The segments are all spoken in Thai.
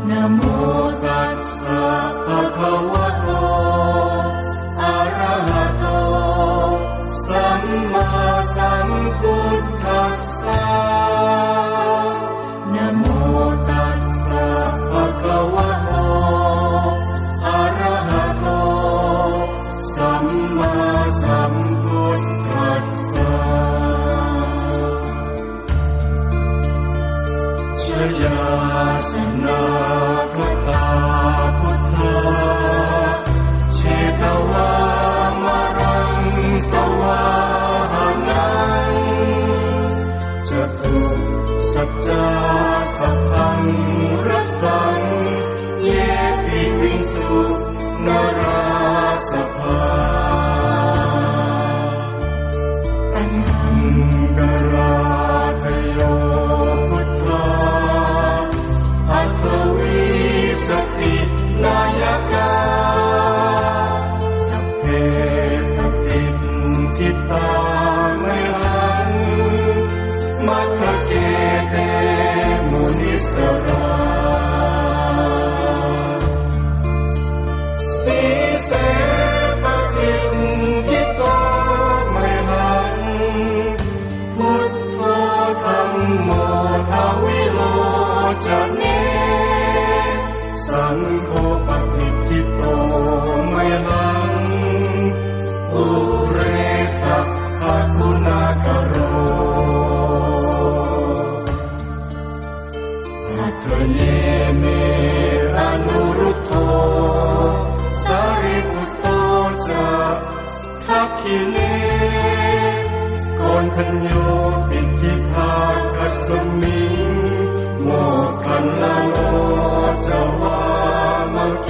นะโมตัสสะภะคะวะโตอะระหะโตสัมมาสัมพุทธัสสะนะโมตัสสะภะคะวะโตอะระหะโตสัมมาสัมพุทธัสสะชยาสนาคตาพุทธาเชตวามรังสวาหานังจตุสัจจาสัพพังรักสังเยปิวิงสุนราสภาตัณหังกราทโยพุทธาอัตถวิสตินายกาสัพเพปฏิทิตาไมหังมัทธเกเตมุนิสราสีเสปฏิทิโตไมหังพุทโธธัมโมทวิโรจเนสังโฆปฏิทิโตไมหังปุเรสัพพคุณากโรอัตถเยเมอนุรุตโธสารีปุตโตจะทักขิเนโกณฑัญโยปิติภาคัสสมิงโมคคัลลาโนจวามะเก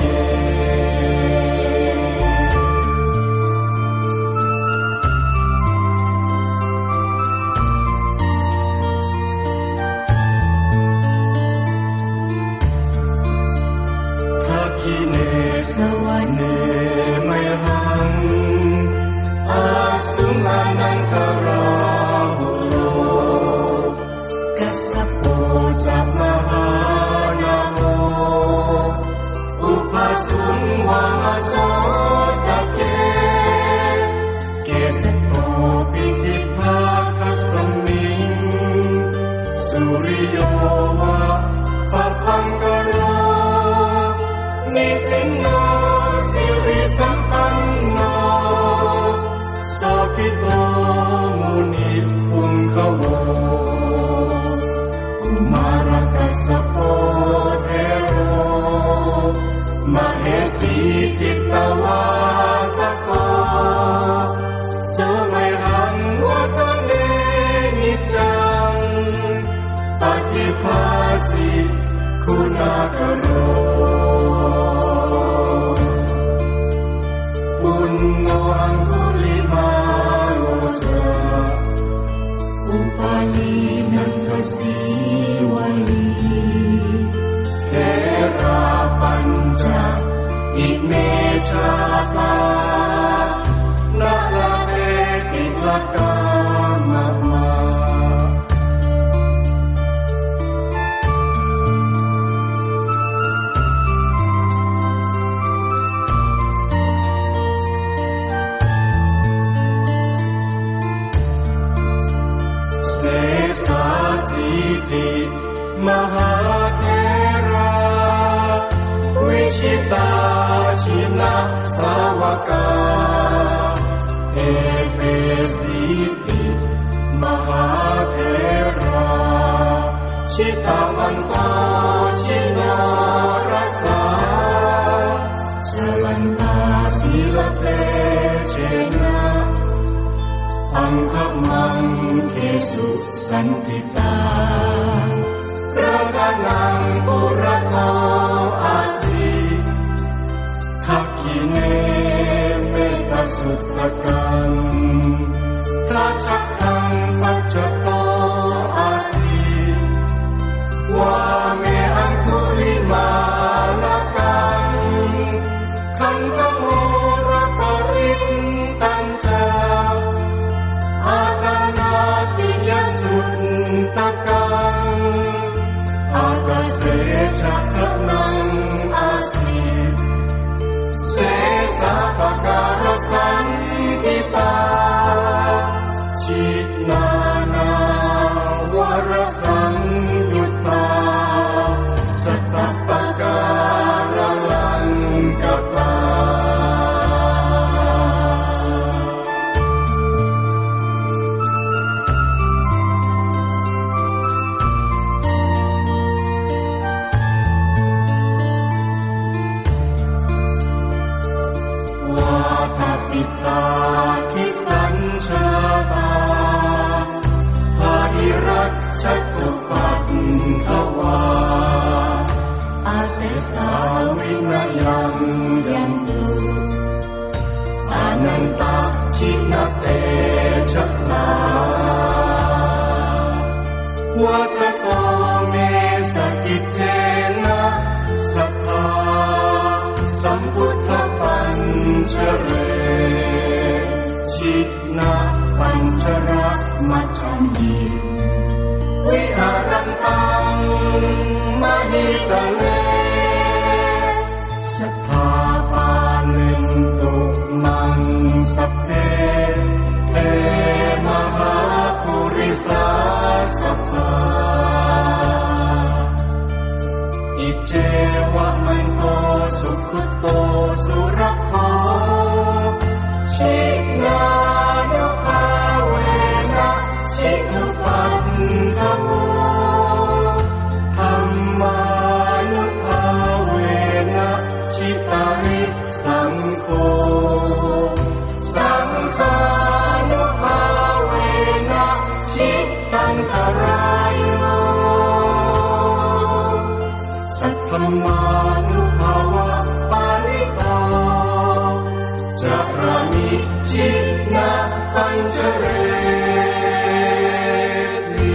ทักขิเนสวะเนไมหังอาสุมานันทราหุโลกัสสะโปจัมหานาโมอุปสุงวามโสตะเกเกสโตปิติภาคัสสมิงสุริโยวะปะพังกโรนิสินโนสิริสัมปันโนโสภิโตมุนิพุงคโวกุมารกัสสะโพเทโรมเหสีจิตตวาทโกสุไมหังวัฏเนนิจังปฏิภาสิคุณากโรปุณโญอังคุลิมาโลจาอุปาลีนันทสีวลีเทราปัญจอิเมชาตานาลาเตติลกามะมาเสสาสีติมหาเทราวิชิตาชินะสาวกาเอเปสีติมหาเทราชิตาวันโตชิโนรัสสาชลันตาสีลเตเชนะอังคมังเกสุสันติตาระกะนังปุระโตอาสีทักขิเนเมตสุตตะกังทัชชักขังปัจจโตอาสีวาเมอังคุลิมาลกังคันธโมระปริตตัญจาอาตนาติยสุตตะกังอากาเสสาปการสังทิตาชินานาวรสังยุตตาสัตตปการลังกตาวาทปิตาทิสัญชาตาภาริรัชชัตตุปัฏฐวาอาเสสาวินยังยันตุอนันตชินเตชัสสาวาสโตเมสกิจเจนะสัทธาสัมพุทธปัญจเรชินะปัญจรักมัจฉันติวิหารันตังมหิตะเลสัทธาปาลินตุมังสัพเพเทมหาปุริสาสัพพะอิเจวะมันโตสุขุโตสุรโคชินานุภาเวนะชิตุปัฏฐโวธัมมานุภาเวนะชิตาริสังโฆสังฆานุภาเวนะชิตังคารายโยสัทธัมมานุภาวะปาลิโตจารานิชินะปัญจเรติ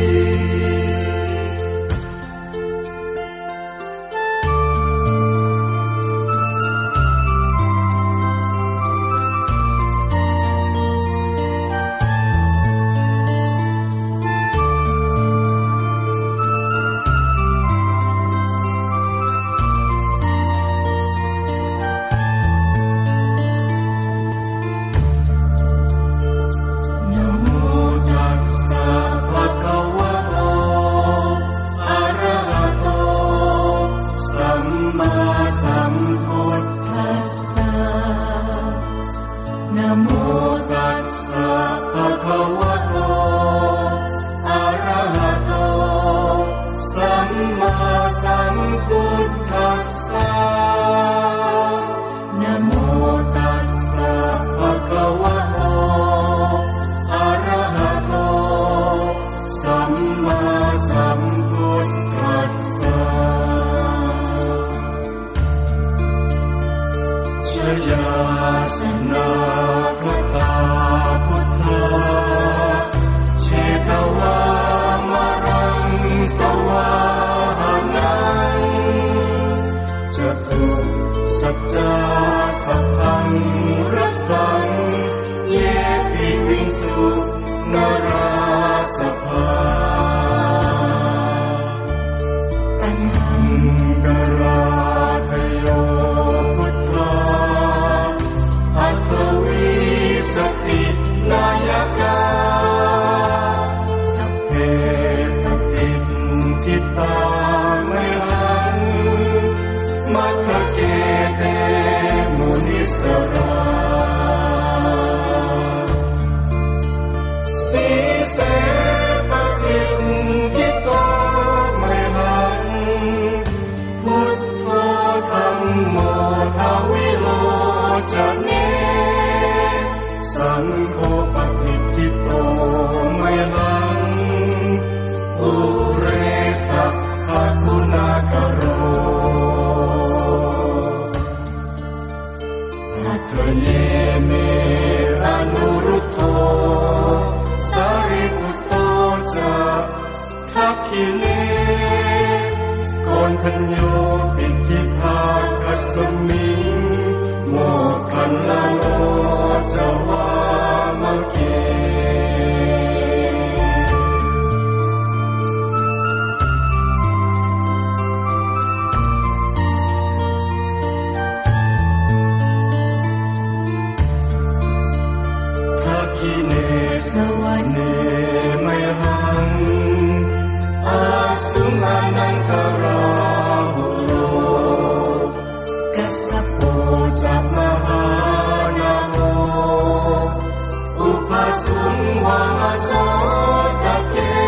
นะโมตัสสะภะคะวะโตอะระหะโตสัมมาสัมพุทธัสสะนะโมตัสสะภะคะวะโตอะระหะโตสัมมาสัมพุทธัสสะชยาสนาคตาพุทธาเชตวามรังสวานังจตุสัจจาสัพพังรัสสังเยปิวิงสุนราสภาตัณหังกราทโยพุทธาอัตวิสตินายกาสัพเพปฏิทิตาเมหังมัคคเกเตมุนิสราสีเสปฏิทิโตเมหังพุทโธธัมโมทวิโลจเนสังโฆปฏิทิโตเมหังปุเรสัพพคุณากโรอัตเยเมอนุรุตโธสาริปุตโตจะทักขิเลโกณทัญโยปิติภาคัสมิงโมกขันลโนจวามะเก sungwang asodake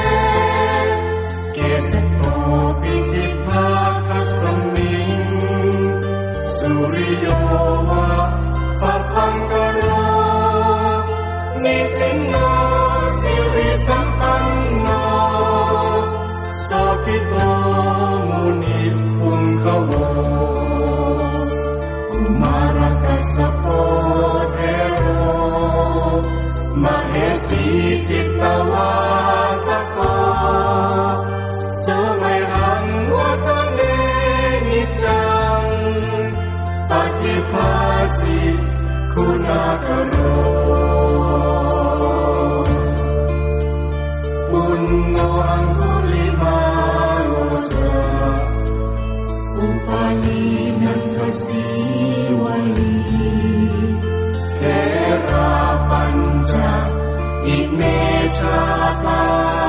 keseto pitipha kasaming suryo wa papanggaro nisino siri sampanno sopito muni pungkawo Marakasapodero Mahesi Cittawatako Sumaihan watane nijang Patipasi kunakaro Punno Anggulimaloja Upalinan kasiwali Tera panca imejata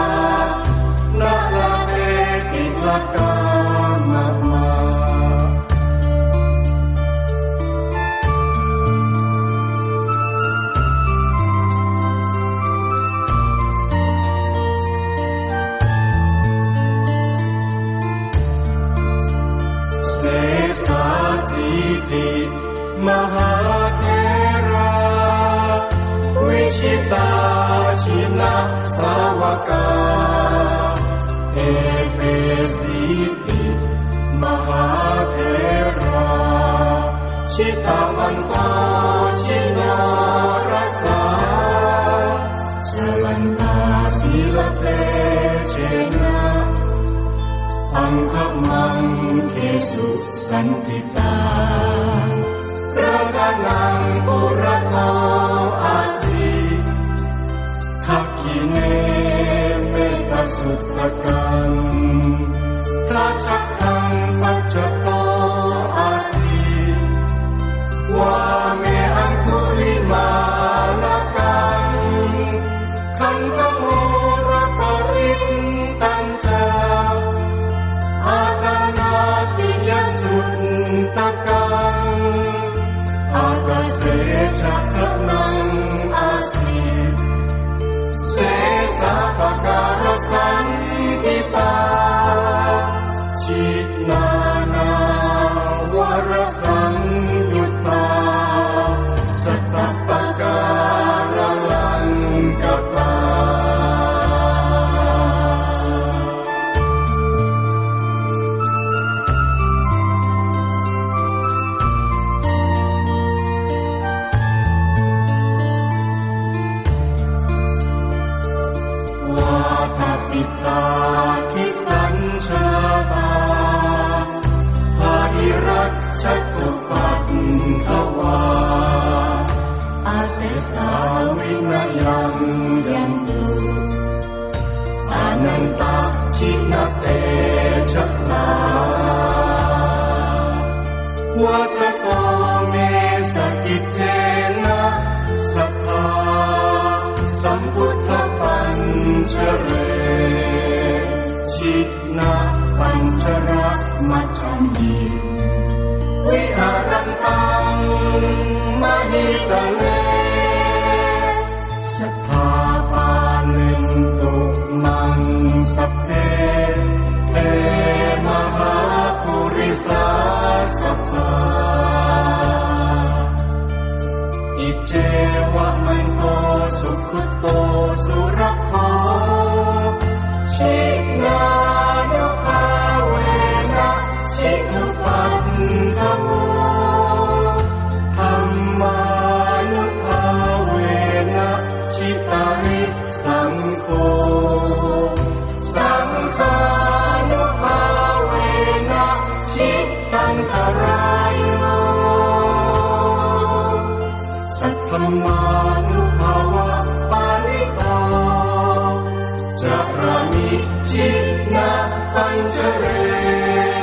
Nalane titlaka mama Sesasiti Mahatera Wishita China Sawaka Epesiti Mahatera Chitawanto China Rasa Jalanta Silate Chena Angkamang Kesu Santita Raganang Purato Asi Hakine Metasutakan Tacakang Pacato Asi Wame Angkulimalakan Kantamura Parintanca Aganati yasuntakang Agase cakanang asih Sesa pakarasan kita Citnana warasan yuta Serta pakaralan kata Asesa winayang yantu Ananta cinate jaksa Wasato me sakitena Sakha Sambuddha pancere Citna pancara macami Wiharantang mahitale Setapanintuk mangsapte Mahapurisa sabda Icewa manto sukuto surakho Cikna nukawena Cikupantamo Hammanukawena Citari sangko Sangkanukawena Citantarayo Satthamanubawa palito Jagrani Citna Panjare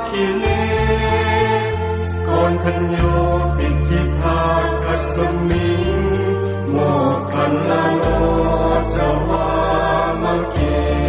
คิเนก่อนทัญโยปิติภาคัสมิงโมคันลาโนจวามะเก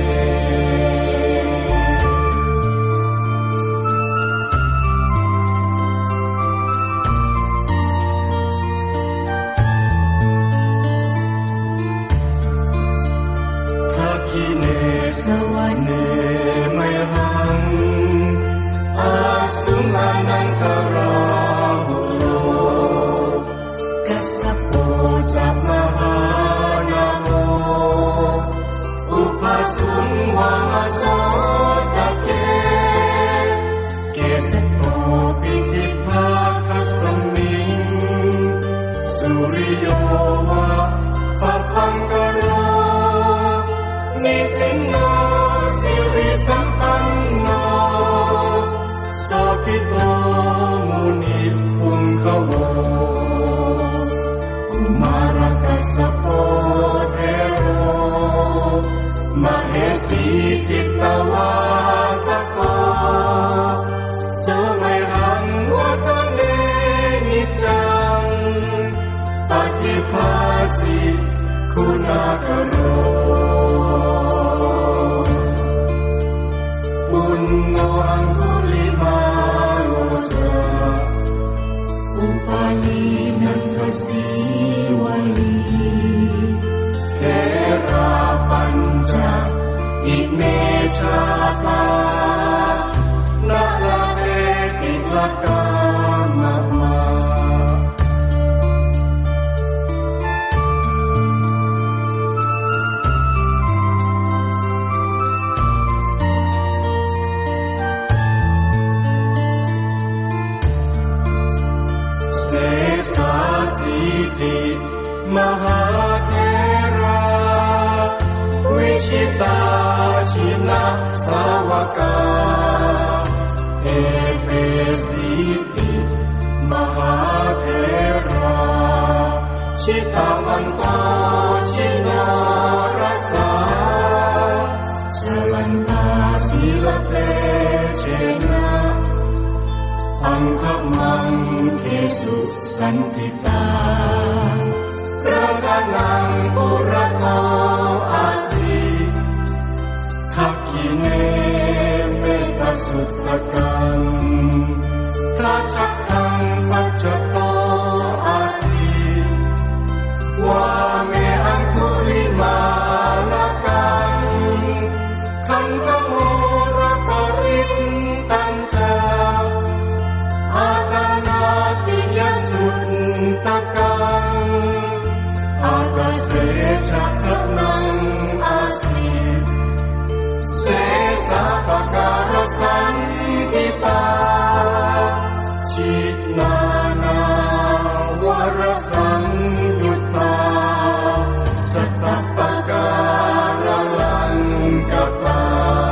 สวรรค์เนไมหังอาสุมานันทราหุโลกัสสโปจัมหานาโมอุปสุงวาโสตะเกเกสโตปิติภาคัสมิงสุริโยวะปะพังกโรนิสินโนสิริสัมปันโนโสภิโตมุนิปุงคโวกุมารกัสสโปเทโรมเหสีจิตตวาทโกโสไมหังวัฏเนนิจังปฏิภาสิคุณากโรปุณโญอังคุลิมาโลจาอุปาลีนันทสีวลีเทราปัญจอิเมชาตานาลาเวติลกามะมาสาสีติมหาเทราวิชิตาชินะสาวกาเอเปสีติมหาเทราชิตาวันโตชิโนรัสสาชลันตาศีลเตเชนะอังคมังเกสุสันติตาพระนังปุระโตอาสีทักขิเนเมตสุตตะกังทัชคังปัจจโตอาสีวาเมอังคุลิมาลกังคันธโมระปรินตัญจาอาตนาติยสุตตะกังอากาเสชะทะนังอาสีเสสะปะการสันติตาชินานาวรสังยุตตาสัตตปะการลังกตา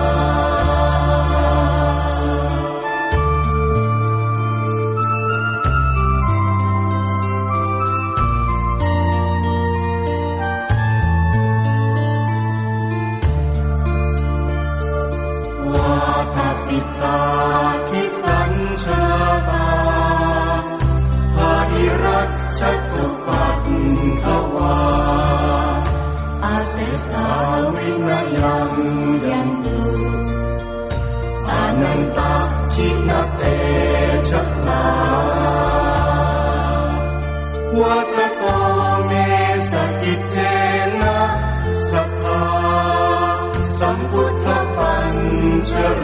ชาตาภาริรัชชัตตุปัฏฐวาอาเสสาวินยังยันตุอนันตชินเตชัสสาวาสโตเมสกิจเจนะสัทธาสัมพุทธปัญชเร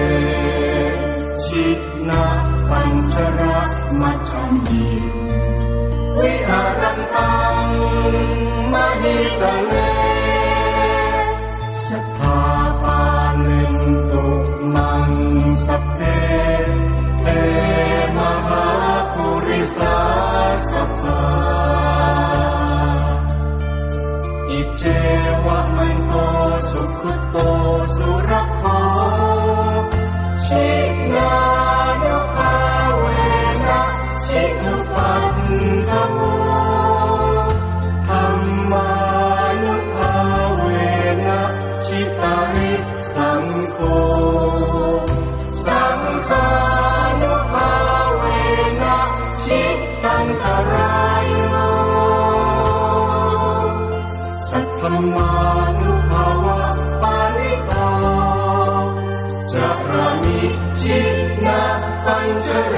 ชินะปัญจรักมัจฉัมมิวิหารันตังมหิตะเลสัทธาปาลินตุมังสัพเพเทมหาปุริสาสัพพาอิเจวะมันโตสุขุโตสุรโภชินานุภาเวนะชินุปัฏฐโวธัมมานุภาเวนะชิตาริสังโฆสังฆารานิชินาปัญจเร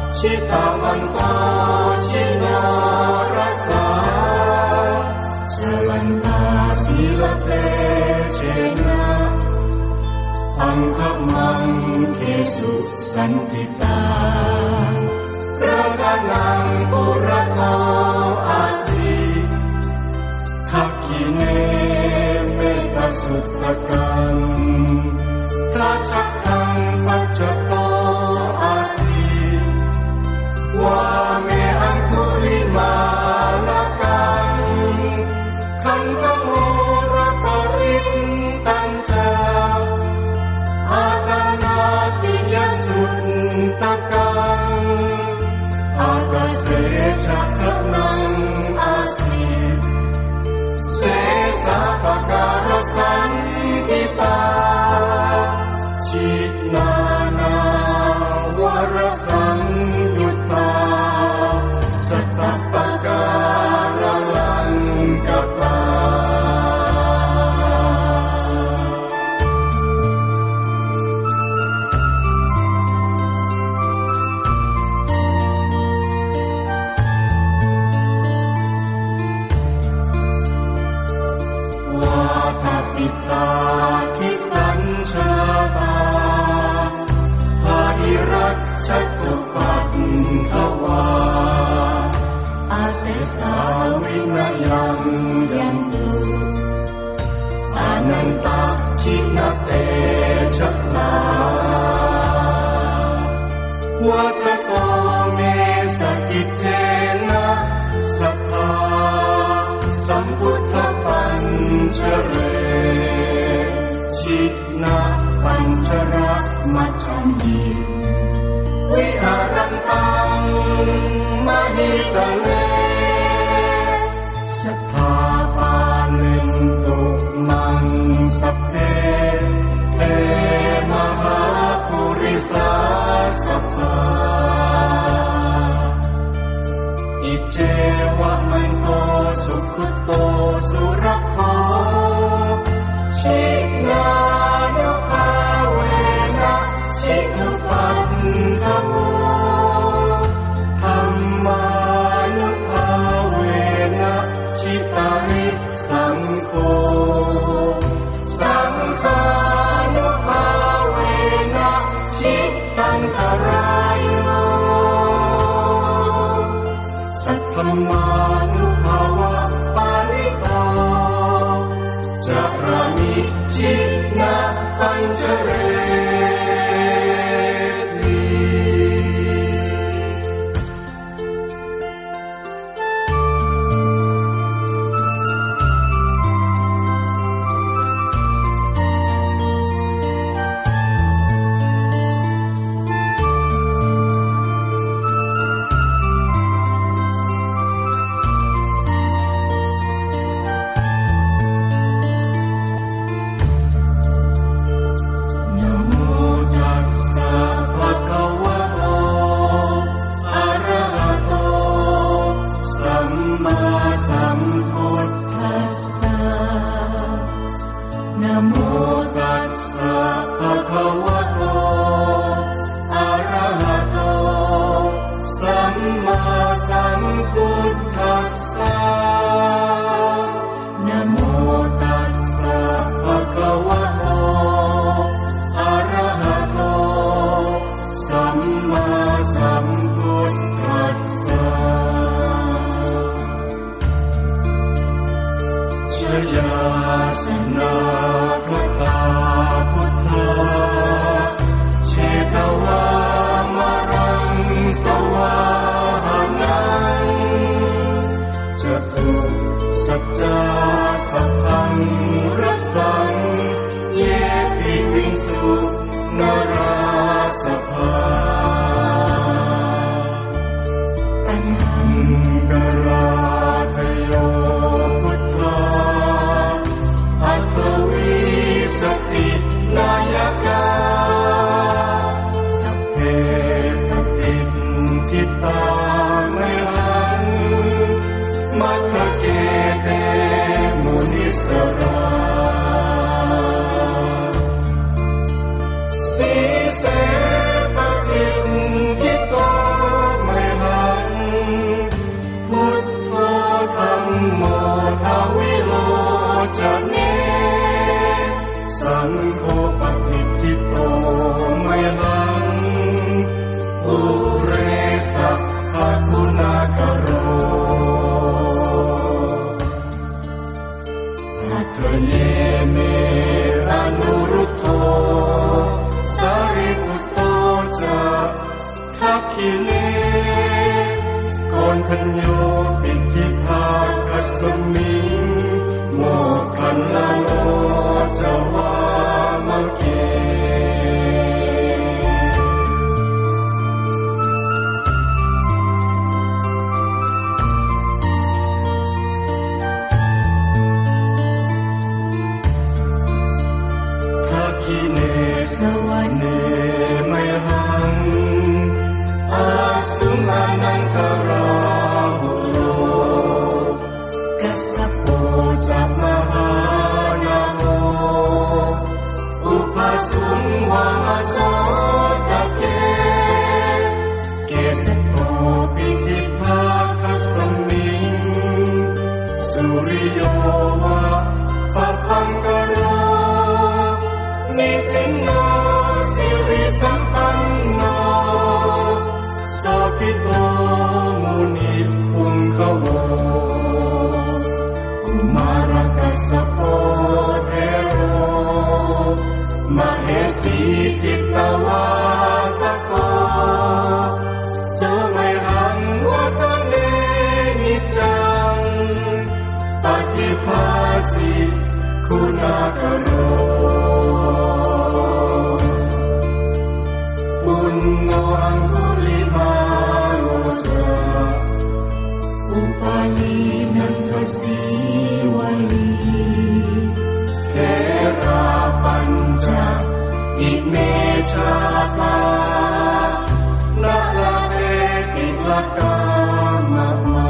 ชิตาวันโตชิโนรัสสาชลันตาศีลเตเชนะอังคมังเกสุสันติตาระกานังปุระโตอาสีทักขิเนเมตสุตตกังทัชคังปัจจโตอาสีวาเมอังคุลิมาลกังขันธโมระปริตตัญจาอาตานาติยสุตตกังอากาเสชัคนังอาสีเสสะปะการสันติตาชินานาวรสังยุตตาสัตตปะการลังกตาวาตปิตาทิสัญชาตาภาริรัชชัตตุปัฏฐวาอาเสสาวินยังยันตุอนันตชินเตชัสสาวาสโตเมสกิจเจนะสัทธาสัมพุทธปัญชเรชินะปัญชระมัจฉันติวิหารันตังมหิตเลสัทธาปาลินตุมังสัพเพเทมหาปุริสาสัพพะอิเจวะมันโตสุขุโตสุรโคชินานุภาเวนะชิตุปัฏฐโวธัมมานุภาเวนะชิตาริสังโฆสังฆานุภาเวนะชิตังคารายโยสัทธัมมานุภาวะปาลิโตจารานิชินะปัญจเรติสีเสปะกินทิโตจะเนสังโฆปฏิทิโตไมหังปุเรสัพพคุณากโรอัตเยเมอนุรุตโธสารีปุตโตจะทักขิเนโกณฑัญโยปิติภาคัสมิงโมคคัลลโนจวามะเกทักขิเนสวะเนไมหังอาสุมานันทราหุโลกัสสะโปจัมหานาโมอุปสุงวาโสตะเกเกสโตปิติภาคัสมิงสุริโยวะปะพังกโรนิสินโนสิริสัมปันโนโสภิโตมุนิพุงคโวกุมารกัสสะโปเทโรมเหสีจิตตวาทโกสมัยหังวัฒเนนิจังปฏิภาสิคุณากโรปุณโญอังคุลิมาโลจาอุปาลีนันทสีวลีเทราปัญจอิเมชาตานาลาเนติลกามะมา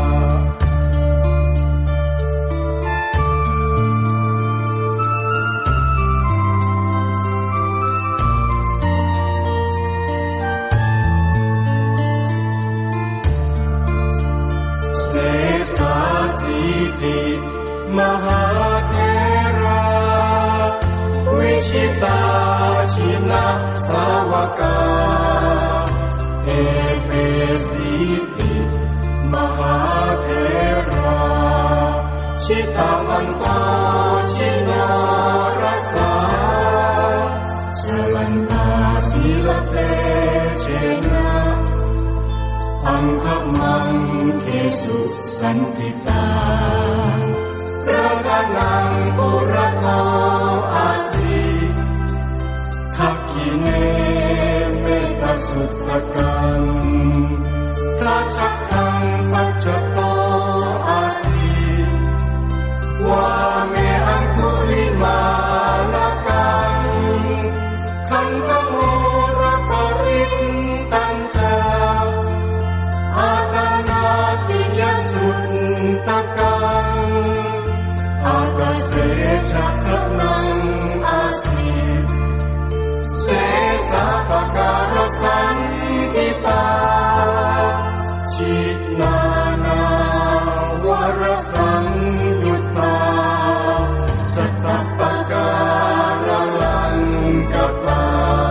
เสสาสีติมหาเทราวิชิตาชินะสาวกาเอเปสีติมหาเทราชิตาวันโตชิโนรัสสาชลันตาศีลเตเชนะอังคมังเกสุสันติตาระกนังปุระโตอาสีทักขิเนเมตสุตตกังทัชักขังปัจจโตอาสีวาเมอังคุลิมาลกังขันธโมระปริตตัญจาอาตานาติยสุตตะกังอากาเสจักนังอาสีเสสะปะการสันติตาชินานาวรสังยุตตาสัตตปะการลังกตา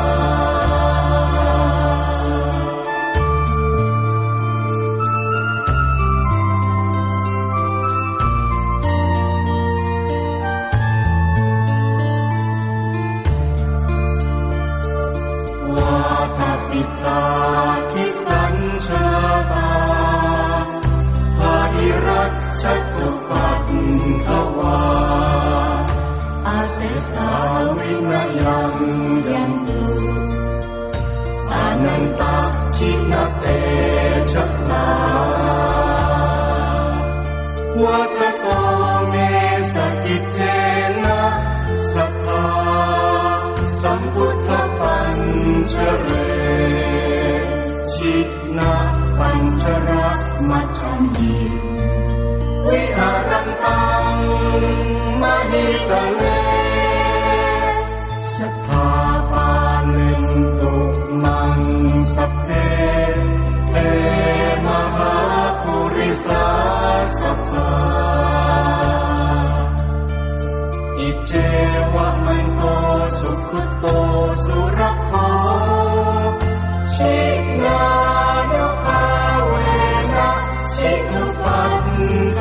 ชาตาภาริรักชัตตุปัฏฐวาอาเสสาวินยังยันตุอนันตชินเตชัสสาวาสโตเมสกิจเจนะสัทธาสัมพุทธปัญชเรชินะปัญจรักมัจฉันติวิหารันตังมหิตะเลสัทธาปาลินตุมังสัพเพเทมหาปุริสาสัพพา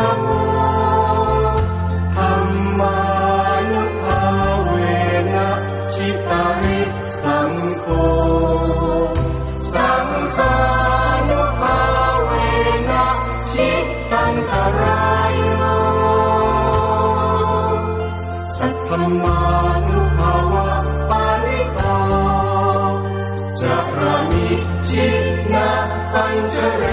โวธัมมานุภาเวนะชิตาริสังโฆสังฆานุภาเวนะชิตังคารายโยสัทธัมมานุภาวะปาลิโตจารานิชินะปัญจเร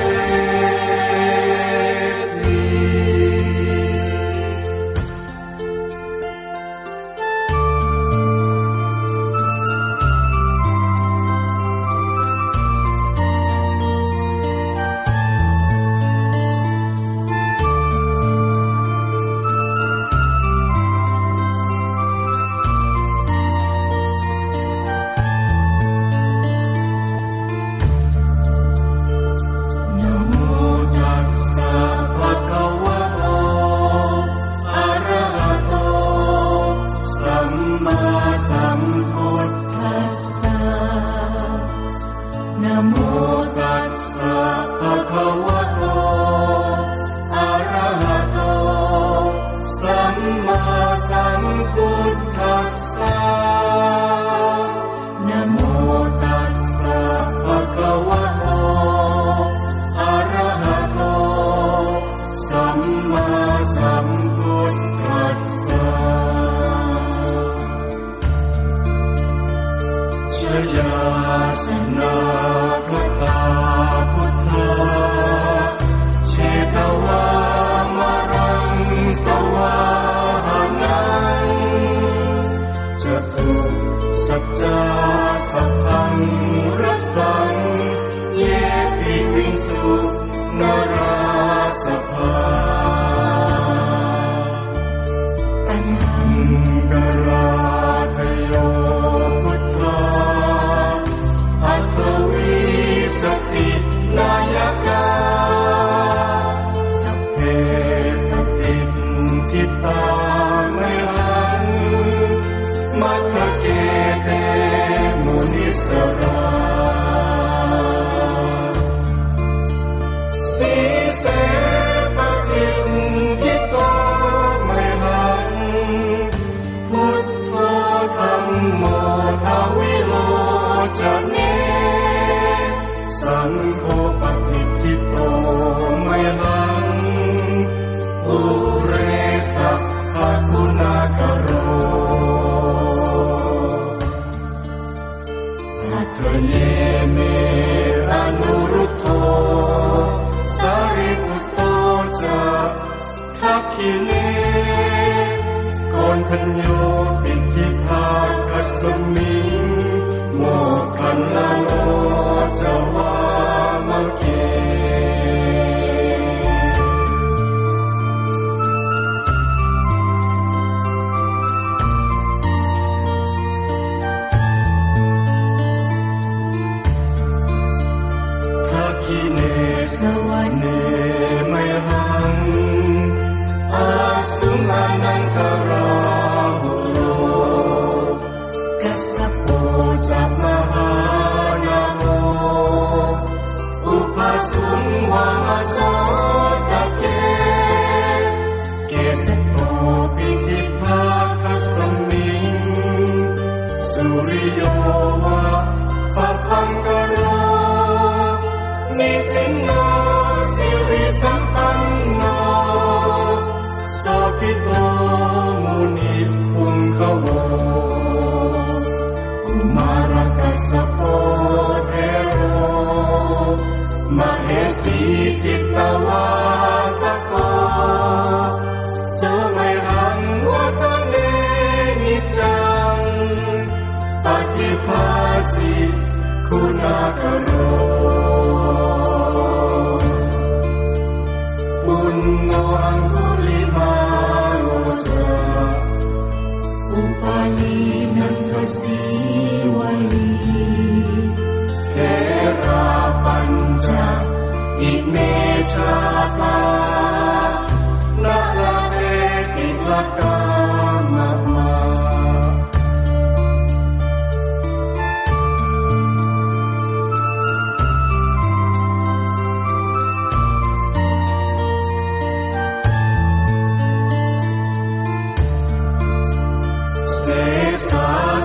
สัจจาสัพพังรักสังเยปิวิงสุนราสภาตัณหังกราทโยพุทธาอัตถวิสตินายกาสัพเพปฏิทิตาไมหังมัทธเกเตมุนิสราสีเสปฏิทิโตไมหังพุทโธธัมโมทวิโลจะเนสังโฆปฏิทิโตไมหังปุเรสัพพคุณากโรอัตเยเมอนุรุตโธสารีปุตโตจะทักขิเนโกณฑัญโยปิติภาคัสสมิงโมคคัลลโนจวามะเกสวรรค์เนไมหังอาสุมานันทราหุโลกัสสะโปจัมหานาโมอุปสุงวามโสตะเกเกสโตปิติภาคัสสมิงสุริโยวะปะพังกโรนิสินโนสิริสัมปันโนโสภิโตมุนิพุงคโวกุมารกัสสะโปเทโรมเหสีจิตตวาทโกโสไมหังวัฏเนนิจังปฏิภาสิคุณากโรปุณโญอังคุลิมาโลจาอุปาลีนันทสีวลีเทราปัญจอิเมชาตานาลาเตติลกามะมา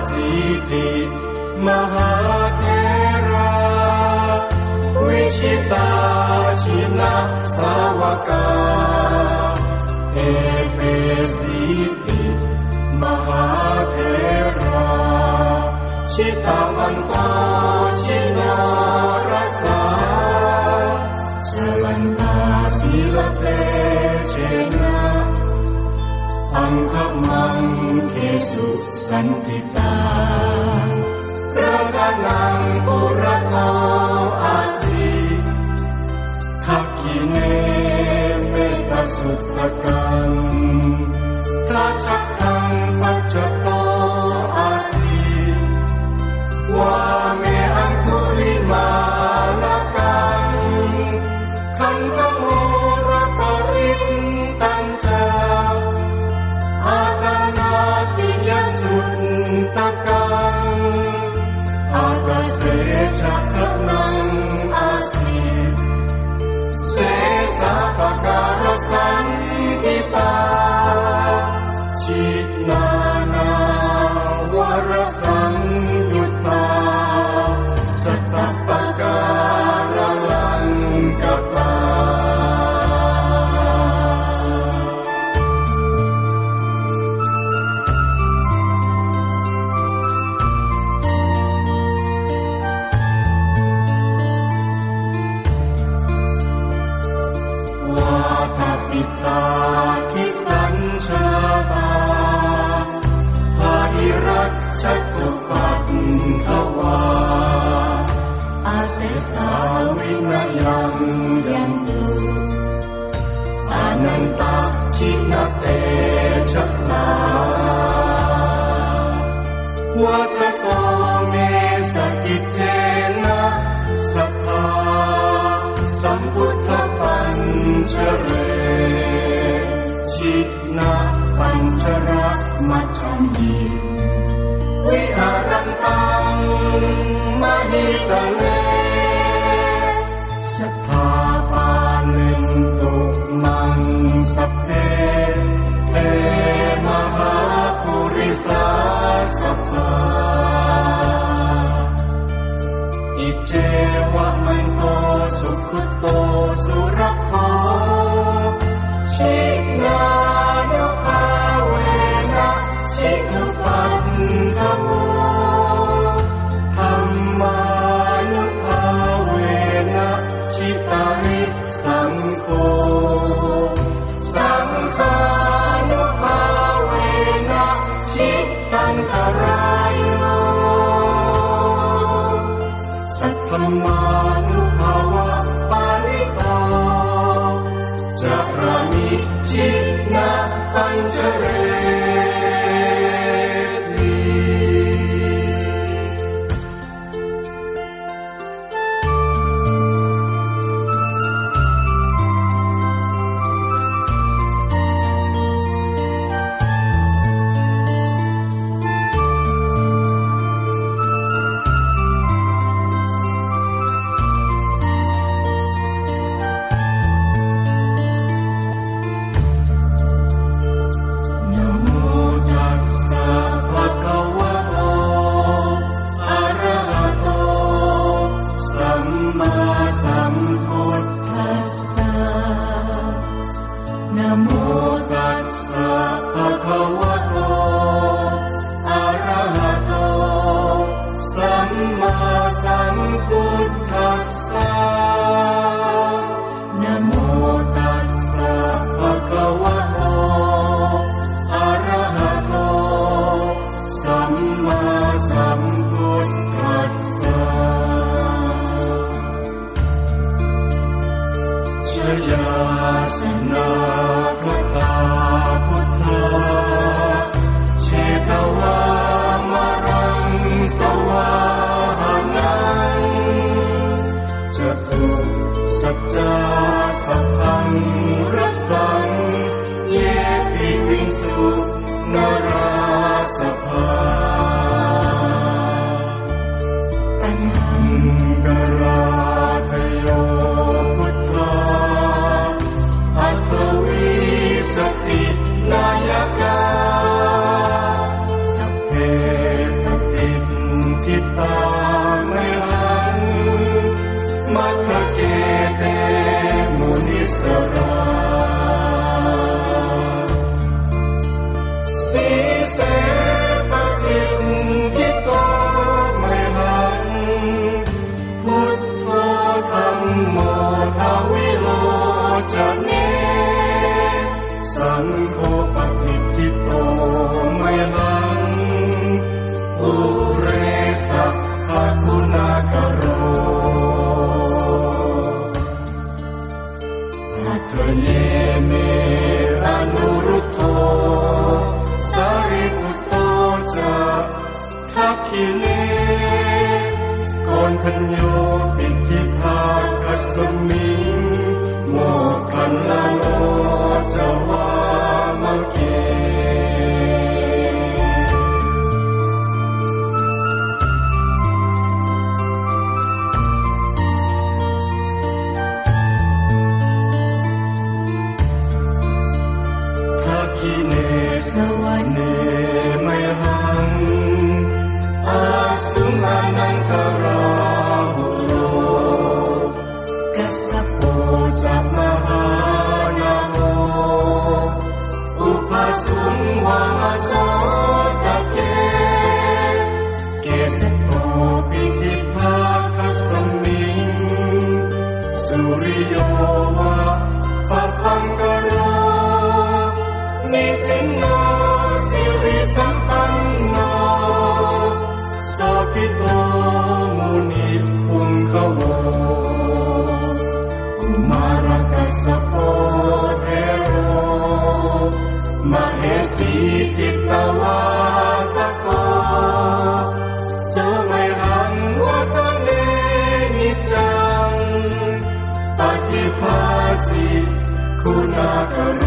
สีติมหาเถระวิชิตาชินะสาวกาเอเปสีติมหาเถระชิตาวันโตชินารสาชลันตาศีลเตเชนะอังคมังเกสุสันติตาระกนังปุระโตอาสีทักขิเนเมตสุตตกังทัชักขังปัจจโตอาสีวาเมอังคุลิมาลกังขันธโมระปรินตัญจาอาตนาติยสุตตกังอากาเสชักนังอาสีเสสะปะการสันติตาชินานาวรสังยุตตาสัตตปะการลังกตาวาตปิตาทิสัญชาตาภาหิรัชชัตตุปัฏฐวาอาเสสาวินยังยันตุอนันตชินเตชัสสาวาสโตเมสกิจเจนะสัทธาสัมพุทธปัญจเรชินะปัญจรักมัจฉันติวิหารันตังมหิตะเลสัทธาปาลินตุมังสัพเพเทมหาปุริสาสัพพะอิเจวะมันโตสุขุโตสุรโคชินานุภาเวนะชิตุปัฏฐโวธัมมานุภาเวนะชิตาริสังโฆสังฆานุภาเวนะชิตันตรายโยสัทธัมมานุภาวะปาลิโตจารานิชินะปัญจเรตินะโมตัสสะภะคะวะโตอะระหะโตสัมมาสัมพุทธัสสะนะโมตัสสะภะคะวะโตอะระหะโตสัมมาสัมพุทธัสสะชยาสนาคตาพุทธาเชตวามรังสวาหานังจตุสัจจาสัพพังรัสสังเยปิวิงสุนราสภาตัณหังกราทโยพุทธาอัตวิสตินายกาสัพเพตเมอนุรุตโธสารีปุตโตจะทักขิเนโกณทัญโยปิติภาคัสมิงโมกขันลโนจวามะเกทักขิเนสวะเนไมหังอาสุมานันทราหุโลกัสสะโปจัมมหานาโมอุปสุงวามโสตะเกเกสโตปิติภาคัสมิงสุริโยวะปะพังกโรนิสินโนสิริสัมปันโนโสภิโตมุนิปุงคโวกุมารกัสสะโปเทโรมเหสีจิตตวาทโกโสมัยหังวัฏเนนิจังปฏิภาสิคุณากโร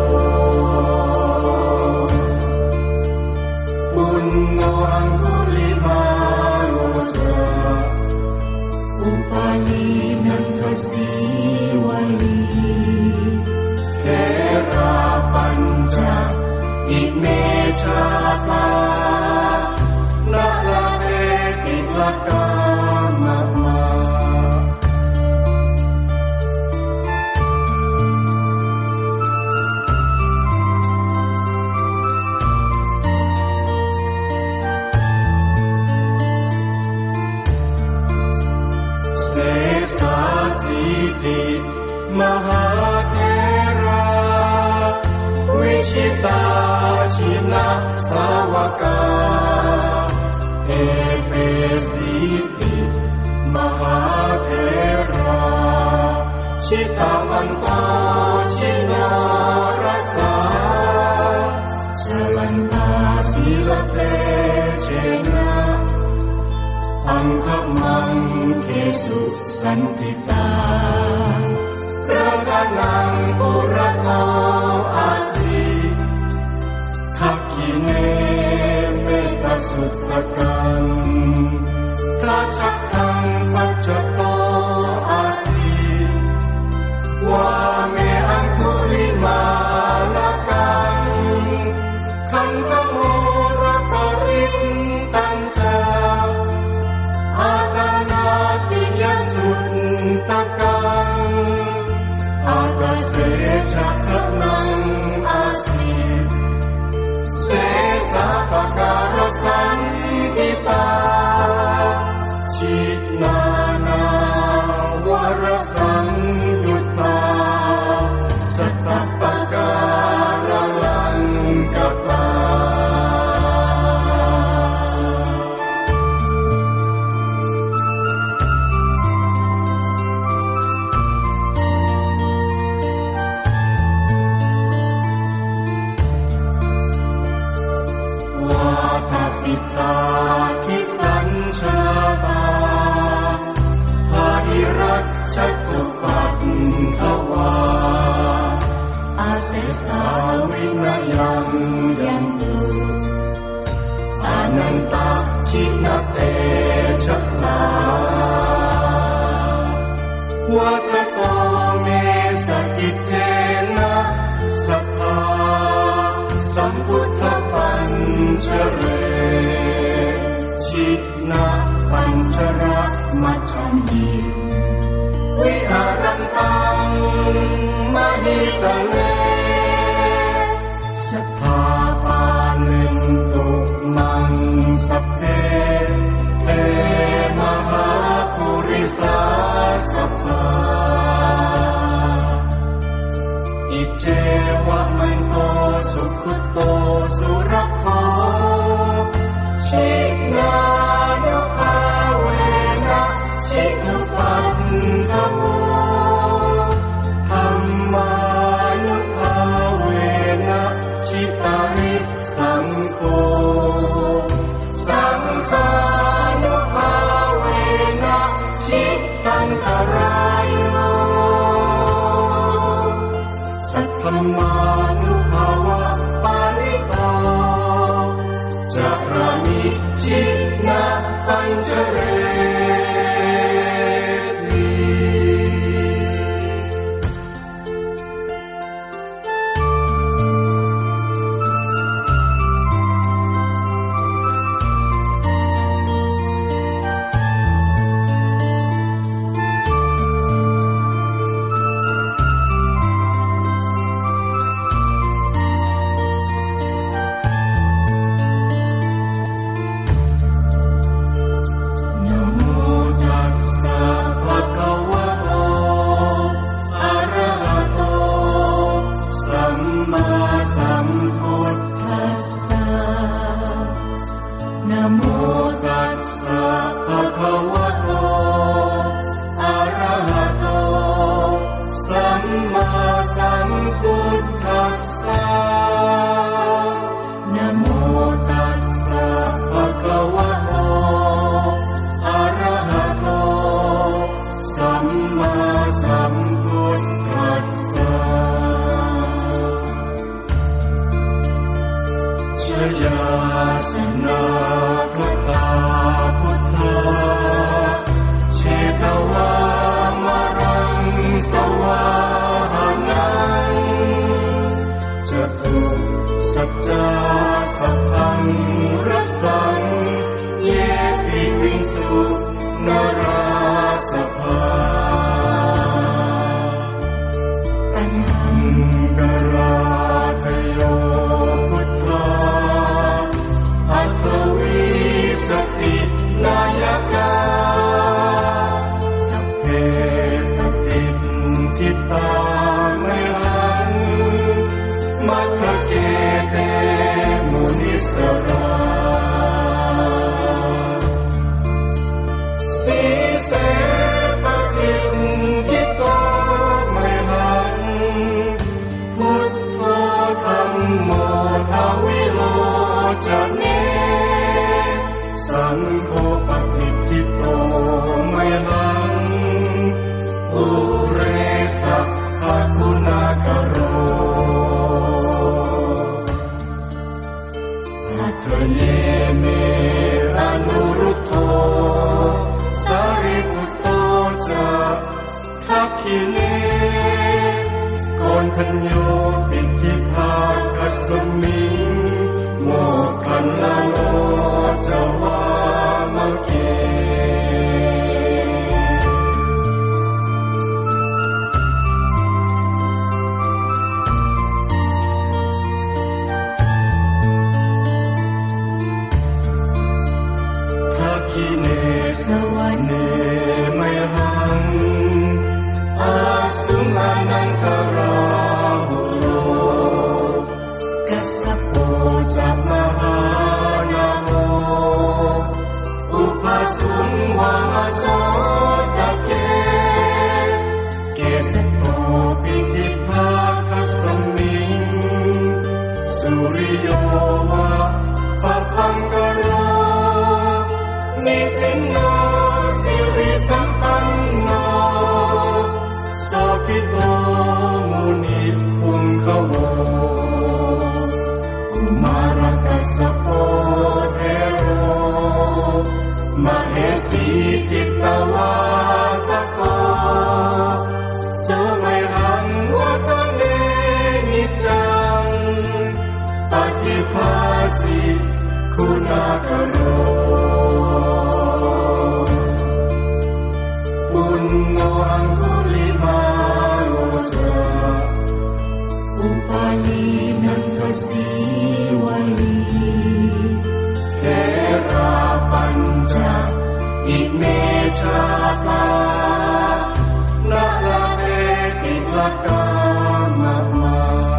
ปุณโนอังคุลิมาโลจาอุปาลีนันทสีวลีเทราปัญจอิเมชาตานาลาเวติลกามะมาเสสาสีติมหาเทราวิชิตาชินะสาวกาเอเปสีติมหาเทราชิตาวันโตชิโนรัสสาชลันตาสีลเตเชนะอังคมังเกสุสันติตาระกนังปุระโตอาสีทักขิเนเมตสุตตะกังทัชชัคังปัจจโตอาสีวาเมอังคุลิมาลกังคันธโมระปรินตัญจาอาตนาติยสุตตะกังอากาเสชะทะนังอาสีเสสะปะการสันติตาชินานาวรสังยุตตาสัตตปะการลังกตาตาทิสัญชาตาภาริรักชัตตุปัฏฐวาอาเสสาวินยังยันตุอนันตชินเตชัสสาวาสโตเมสกิจเจนะสัทธาสัมพุทธปัญจเรชินะปัญจรักมัจจมิวิหารันตังมหิตะเลสัทธาปาลินตุมังสัพเพเทมหาปุริสาสัพพาอิเจวะมันโตสุขุโตสุรโคชินานุภาเวนะชิตุปัฏฐโวธัมมานุมานุภาวะปาลิโตจารามิชินะปัญจเรสัจจาสัพพังรักสังเยปิวิงสุนราสภาตัณหังกราทโยพุทธาอัตถวิสตินายกาสัพเพปฏิทิตาไม่หันมัทธเกเตมุนิสราสีเสปฏิทิโตไม่หันพุทโธธัมโมทวิโรจเนสังโฆปฏิทิโตไม่หันอุเรสัพพคุณากโรอัตเยเมอนุรุตโธสารีปุตโตจะทักขิเนโกณฑัญโยปิติภาคัสสมิงโมคคัลลโนจวามะเกสวรรค์เนไมหังอาสุมานันทราหุโลกัสสะโปจัมมหานาโมอุปสุงวามโสตะเกเกสโตปิติภาคัสสมิงสุริโยวะปะพังกโรนิสินโนสิริสัมปันโนโสภิโตมุนิพุงคโวกุมารกัสสะโปเทโรมเหสีจิตตวาทโกโสมัยหังวัฏเนนิจังปฏิภาสิคุณากโรปุณโญอังคุลิมาโลจาอุปาลีนันทสีวลีเทราปัญจอิเมชาตานาลาเวติลกามะมา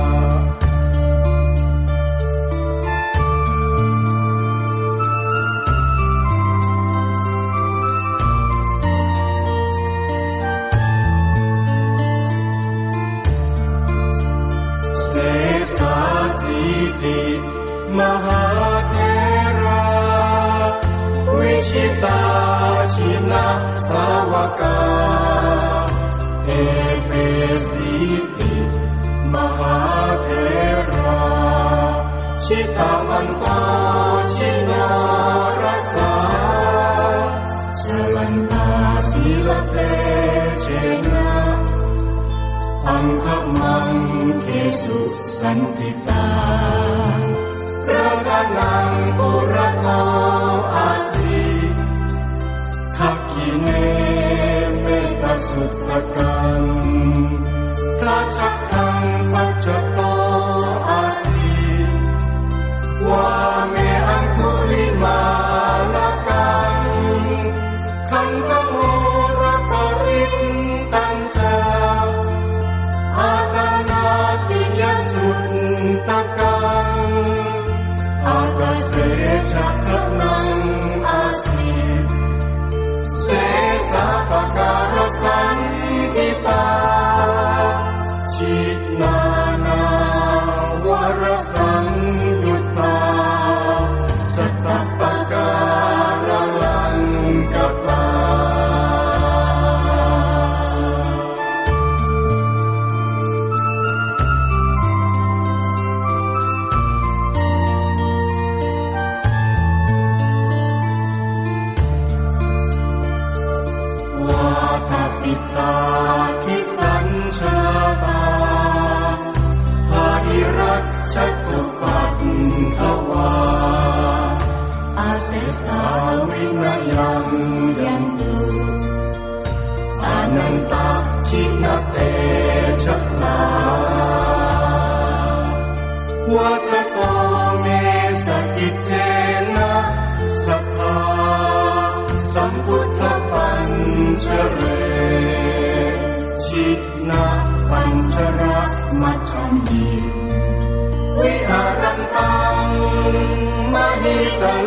เสสาสีติมหาเถราวิชิตาชินะสาวกาเอเปสีติมหาชิตาวันโตชิโนรัสสาชลันตาศีลเตเชนะอังคมังเกสุสันติตารัตนังปุระโตอาสีทักขิเนเมตสุตตะกังทัชคังปัจจโตอาสีวาเมอังคุลิมาลกังคันตโมระปรินตัญจาอาตานาติยสุตตะกังอากาเสจักขนังอาสีเสสะปะการสันติตาจิตนานาวรสังยุตตาสัตตปะการลังกปาปิตาทิสัญชาตาภาริรัชชัตตุปัฏฐวาอาเสสาวินยังยันตุอนันตชินเตชัสสาวาสโตเมสกิจเจนะสัทธาสัมพุทธปัญชเรชินะปัญชระมัจฉัมมิวิหารันตังมหิตเล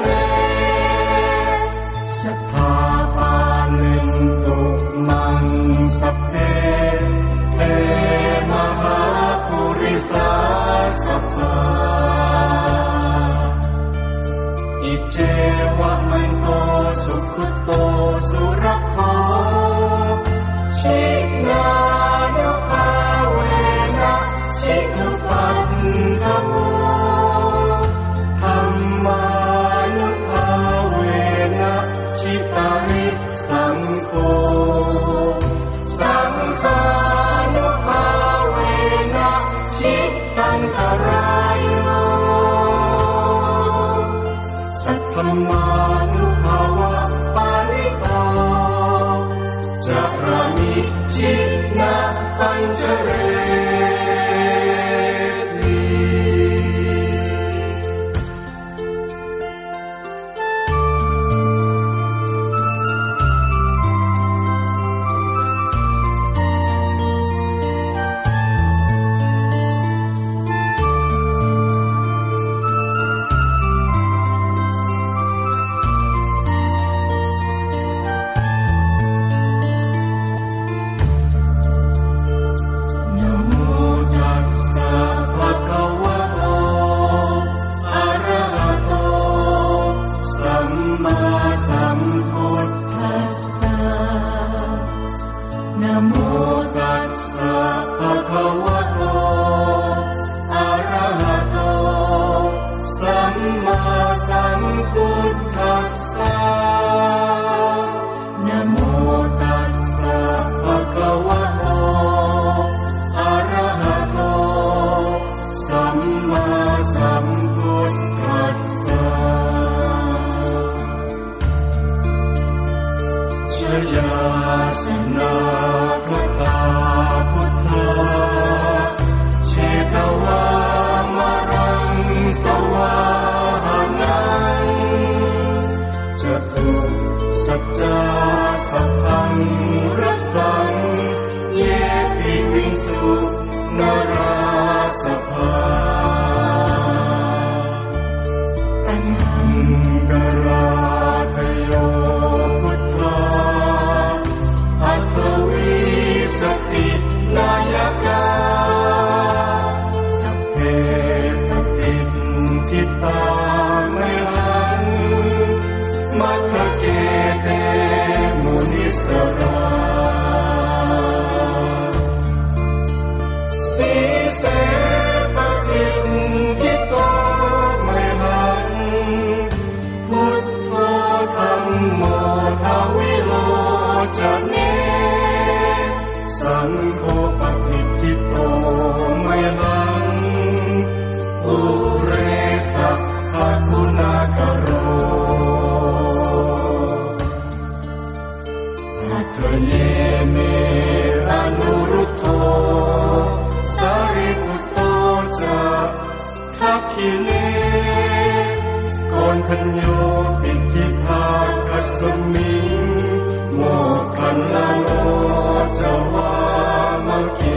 สัทธาปาลินตุมังสัพเพเทมหาปุริสาสัพพะอิเจวะมันโตสุขุโตสุรโภชินานุภาเวนะชิตุปัฏฐโวธัมมานุภาเวนะชิตาริสังโฆสังฆานุภาเวนะชิตังคารายโยสัทธัมมานุภาวะปาลิโตจารณิชินะปัญจเรตินเนกอนทัญโยปิติภาคัสมิงโมคันลาโนจวามะเก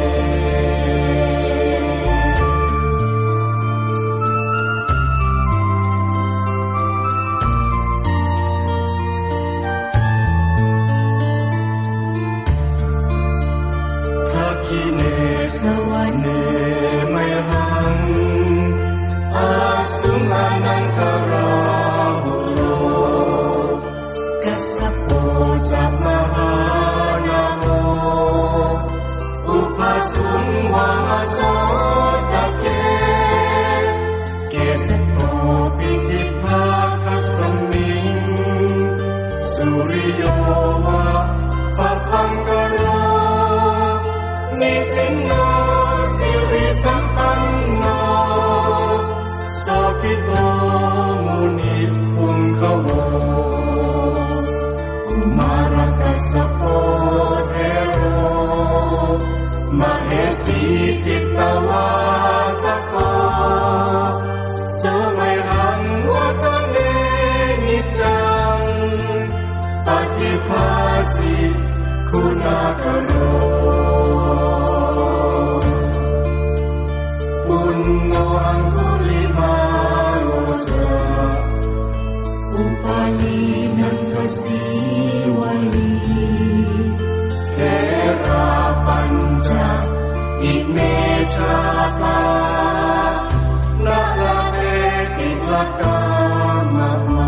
สวรรค์เนไมหังอาสุมานันทราหุโลกัสสะโปจัมมหานาโมอุปสุงวามาโสตะเกเกสโตปิติภาคัสมิงสุริโยวะปะพังกโรนิสินโนสิริสัมปันโนโสภิโตมุนิพุงคโวกุมารกัสสะโพเทโรมเหสีจิตตวาทโกสมัยหังวัฏเนนิจังปฏิภาสิคุณากโรปุณโนอังคุลิมาโลจาอุปาลีนันทสีวลีเทราปัญจอิเมชาปานาลาเนติลกามะมา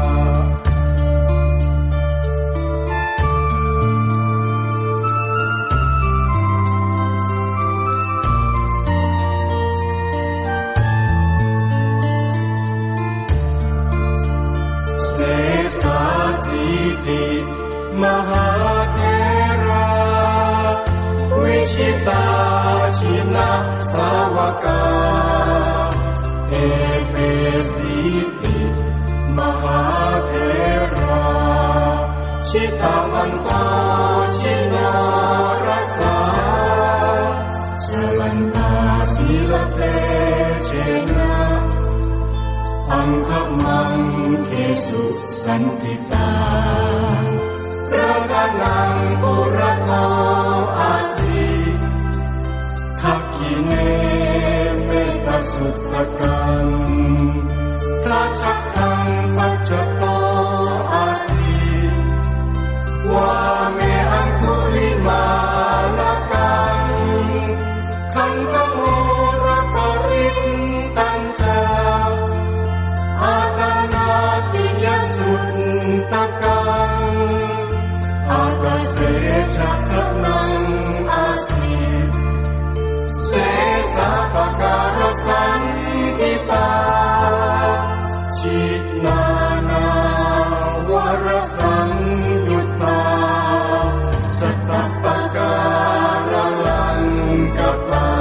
สาสีติมหาเทราวิชิตาชินะสาวกาเอเปสีติมหาเทราชิตาวันโตชิโนรัสสาชลันตาสีลเตเชนะอังคมังเกสุสันติตาระกานังปุระโตอาสีทักขิเนเมตสุตตกังทัชักขังปัจจโตอาสีวาเมอังคุลิมาลกังขันธโมระปรินตัญจาอาตานาติยสุตตะกังอากาเสจักขนังอาสีเสสะปะการสัมภิตาจิตนานาวรสังยุตตาสัตตปะการลังกปา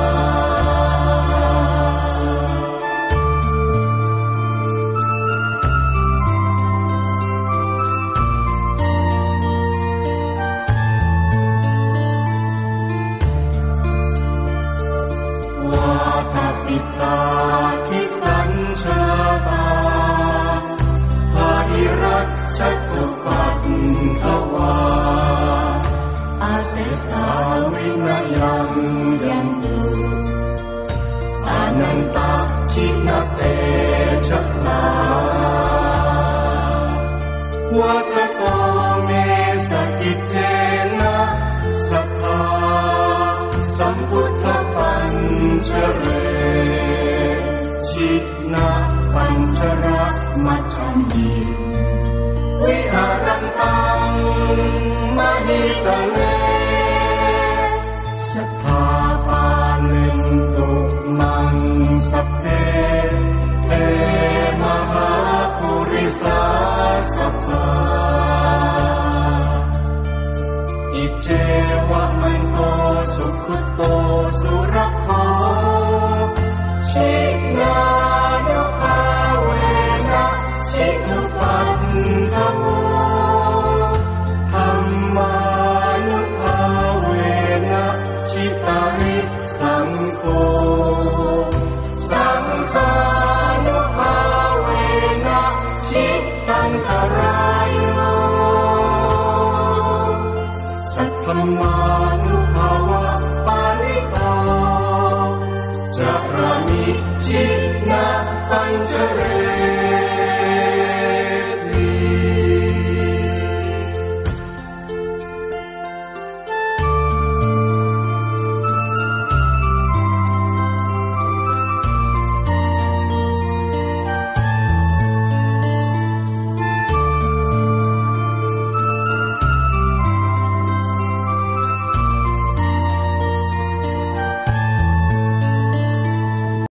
ชาตาภาริรัชชัตตุปัฏฐวาอาเสสาวินยังยันตุอนันตชินเตชัสสาวาสโตเมสกิจเจนะสัทธาสัมพุทธปัญชเรจิตนาปัญจรักมัจฉันติวิหารันตังมหิตเลสัทธาปาลินตุมังสัพเพเทมหาปุริสาสัพพาอิเจวะมันโตสุขุโตสุรโคชินานุภาเวนะชิตุปัฏฐโวธัมมานุภาเวนะชิตาริสังโฆสังฆาพระนิชินาปัญจเร